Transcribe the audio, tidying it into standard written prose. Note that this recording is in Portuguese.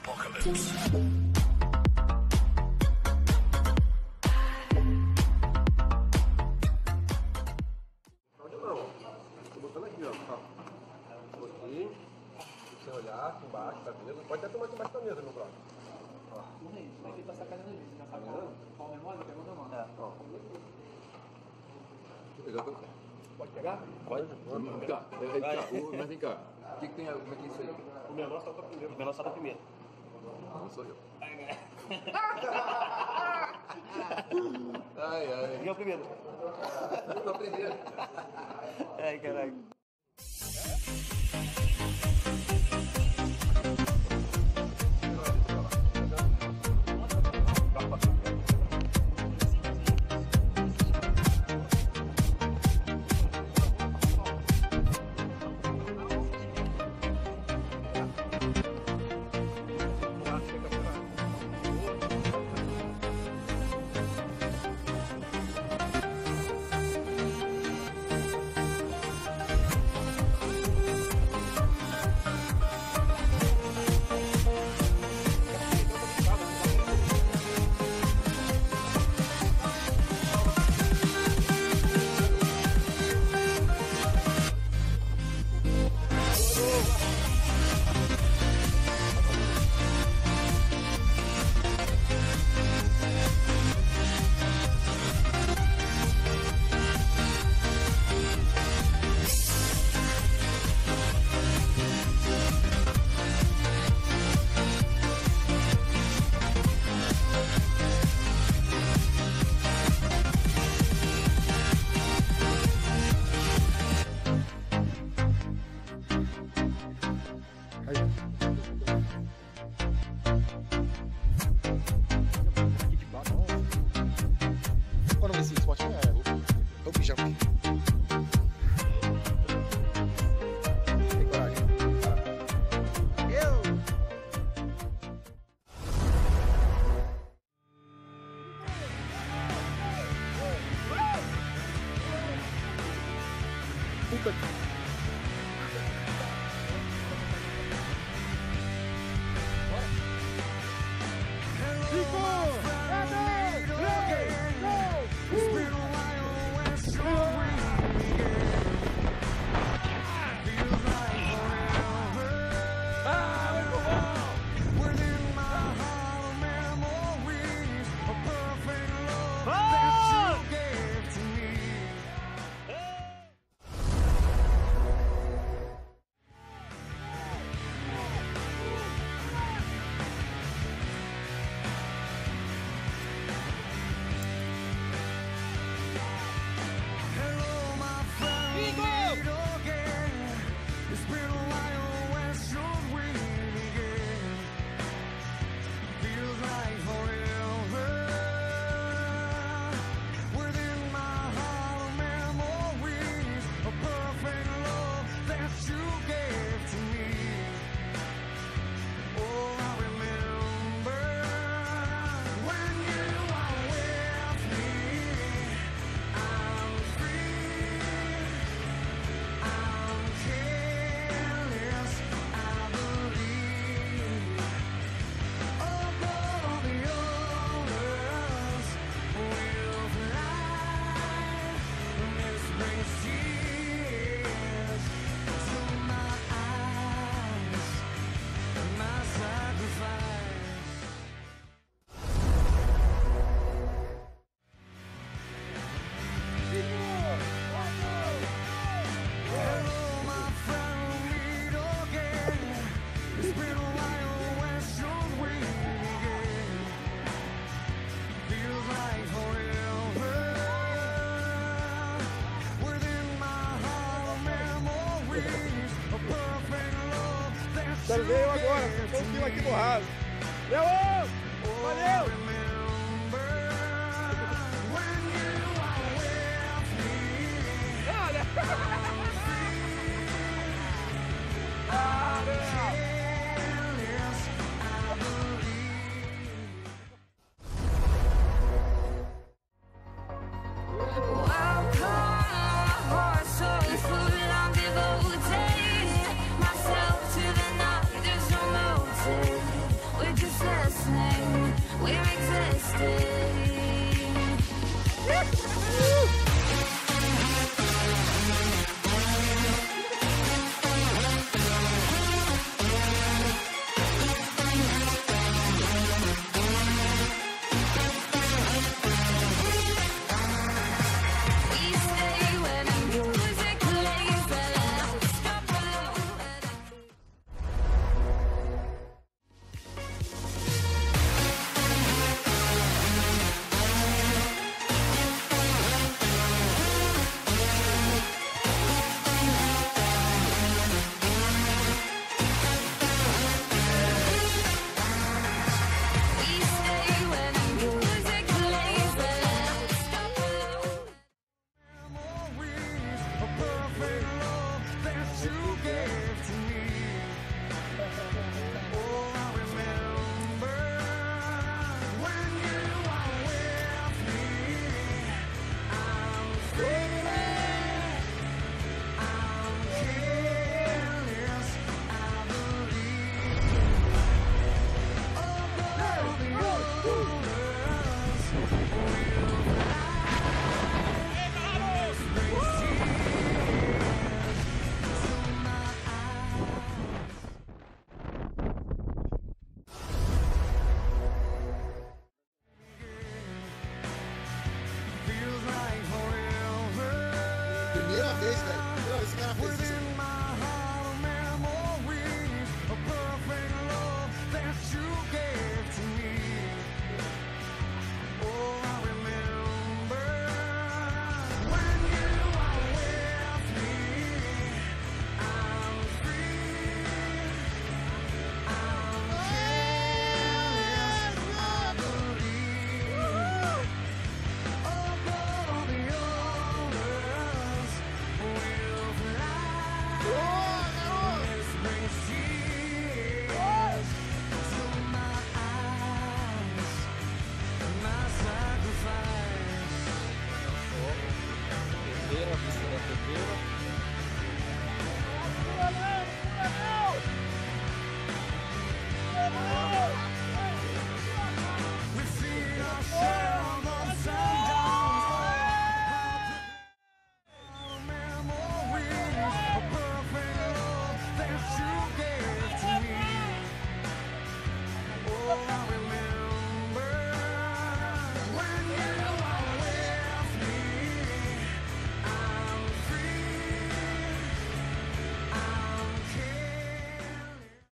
Tô botando aqui, ó. Aqui. Sem olhar, aqui embaixo da mesa. Pode até tomar aqui embaixo da mesa, meu brother. Ó. Não tem que passar a casa no vídeo. Já sabe qual memória? Pergunta não. É, ó. Pode pegar? Pode. Tá, mas vem cá. O que tem? Como é que é isso aí? O menor salta primeiro. O menor salta primeiro. Não sou eu. Ai, ai. quem é o primeiro? Eu tô aprendendo. Ai, caralho. Puta que... Quero ver eu agora, tô um quilo aqui no raso. Leão! Valeu! We Primeira vez, velho. Primeira vez que esse cara fez isso. Não!